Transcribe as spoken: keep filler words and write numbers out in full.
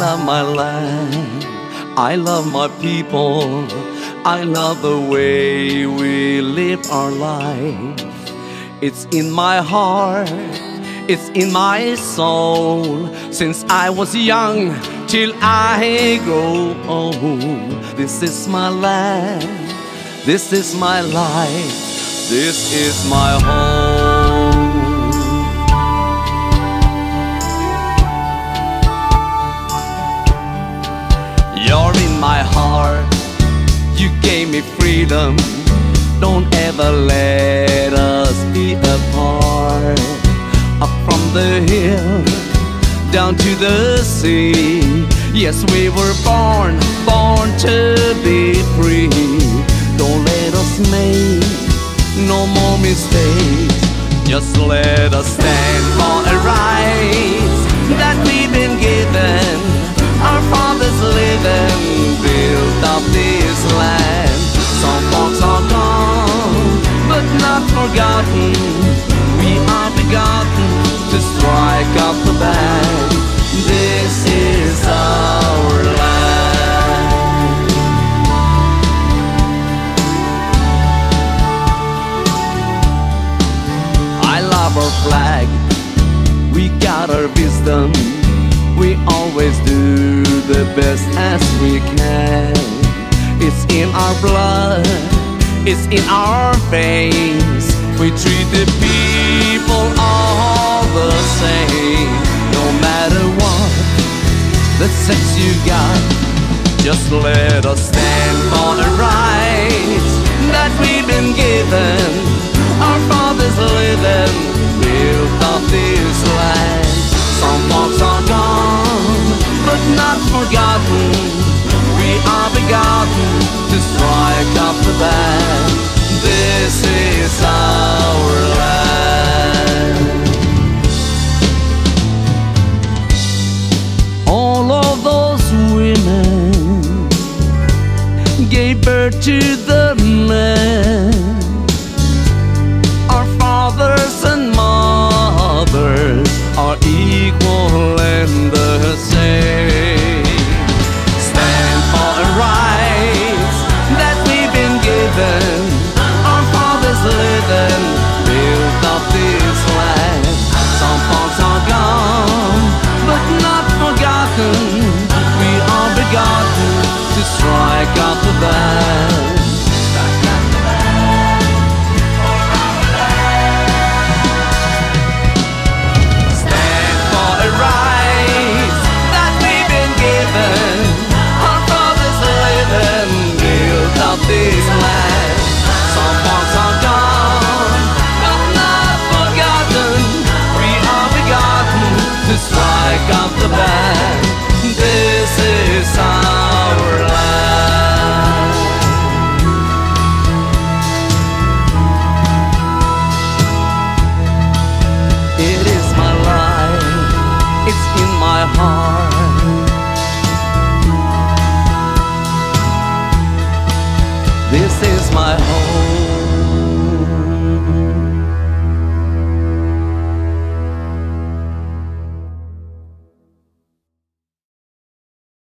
love my land, I love my people, I love the way we live our life. It's in my heart, it's in my soul, since I was young till I grow old. This is my land, this is my life, this is my home. You're in my heart, you gave me freedom. Don't ever let us be apart. Up from the hill, down to the sea. Yes, we were born, born to be free. Don't let us make no more mistakes. Just let us stand for a right that we've been given. Our fathers living, built up this land. Some folks are gone, but not forgotten. We are begotten to strike up the band. This is our land. I love our flag, we got our wisdom. We always do the best as we can. It's in our blood, it's in our veins. We treat the people all the same. No matter what the sex you got, just let us stand for the rights that we've been given. Our fathers living, built up this land. Some folks are gone, but not forgotten. We are begotten to strike up the band. This is our land. All of those women gave birth to the man.